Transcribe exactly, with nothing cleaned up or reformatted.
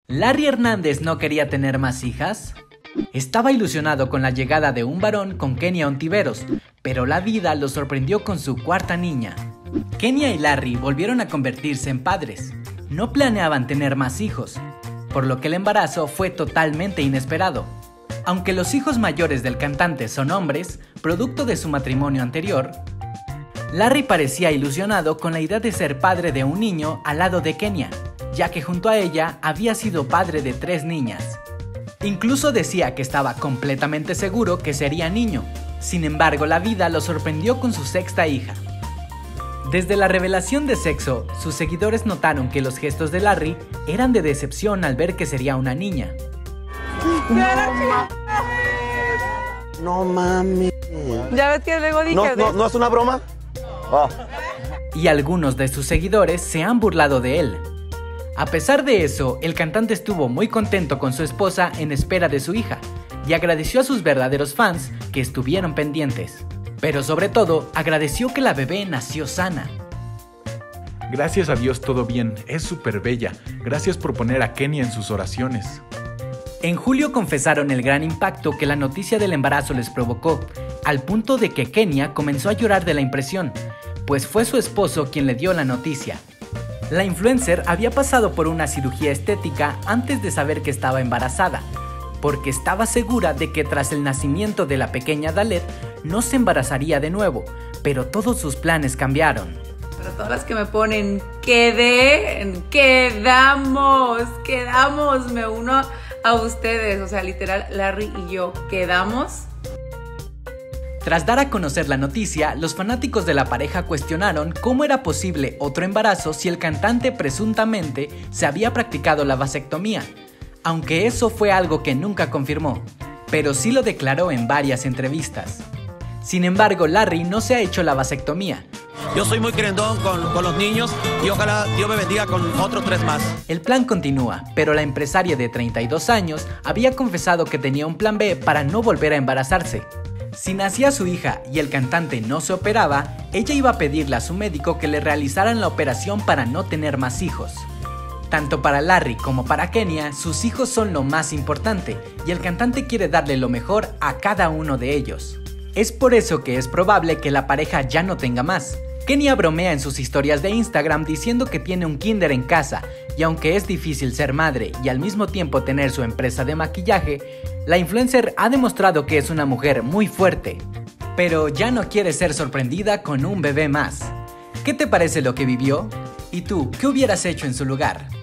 ¿Larry Hernández no quería tener más hijas? Estaba ilusionado con la llegada de un varón con Kenia Ontiveros, pero la vida lo sorprendió con su cuarta niña. Kenia y Larry volvieron a convertirse en padres. No planeaban tener más hijos, por lo que el embarazo fue totalmente inesperado. Aunque los hijos mayores del cantante son hombres, producto de su matrimonio anterior, Larry parecía ilusionado con la idea de ser padre de un niño al lado de Kenia, ya que junto a ella había sido padre de tres niñas. Incluso decía que estaba completamente seguro que sería niño. Sin embargo, la vida lo sorprendió con su sexta hija. Desde la revelación de sexo, sus seguidores notaron que los gestos de Larry eran de decepción al ver que sería una niña. No mames. ¿Ya ves que luego dije? ¿No, no, ¿no es una broma? Oh. Y algunos de sus seguidores se han burlado de él. A pesar de eso, el cantante estuvo muy contento con su esposa en espera de su hija y agradeció a sus verdaderos fans que estuvieron pendientes. Pero sobre todo, agradeció que la bebé nació sana. Gracias a Dios todo bien, es súper bella. Gracias por poner a Kenia en sus oraciones. En julio confesaron el gran impacto que la noticia del embarazo les provocó, al punto de que Kenia comenzó a llorar de la impresión, pues fue su esposo quien le dio la noticia. La influencer había pasado por una cirugía estética antes de saber que estaba embarazada, porque estaba segura de que tras el nacimiento de la pequeña Dalet no se embarazaría de nuevo, pero todos sus planes cambiaron. Para todas las que me ponen, quedé, quedamos, quedamos, me uno a ustedes, o sea, literal, Larry y yo quedamos. Tras dar a conocer la noticia, los fanáticos de la pareja cuestionaron cómo era posible otro embarazo si el cantante presuntamente se había practicado la vasectomía, aunque eso fue algo que nunca confirmó, pero sí lo declaró en varias entrevistas. Sin embargo, Larry no se ha hecho la vasectomía. Yo soy muy querendón con, con los niños y ojalá Dios me bendiga con otros tres más. El plan continúa, pero la empresaria de treinta y dos años había confesado que tenía un plan B para no volver a embarazarse. Si nacía su hija y el cantante no se operaba, ella iba a pedirle a su médico que le realizaran la operación para no tener más hijos. Tanto para Larry como para Kenia, sus hijos son lo más importante y el cantante quiere darle lo mejor a cada uno de ellos. Es por eso que es probable que la pareja ya no tenga más. Kenia bromea en sus historias de Instagram diciendo que tiene un kinder en casa y aunque es difícil ser madre y al mismo tiempo tener su empresa de maquillaje, la influencer ha demostrado que es una mujer muy fuerte. Pero ya no quiere ser sorprendida con un bebé más. ¿Qué te parece lo que vivió? ¿Y tú, qué hubieras hecho en su lugar?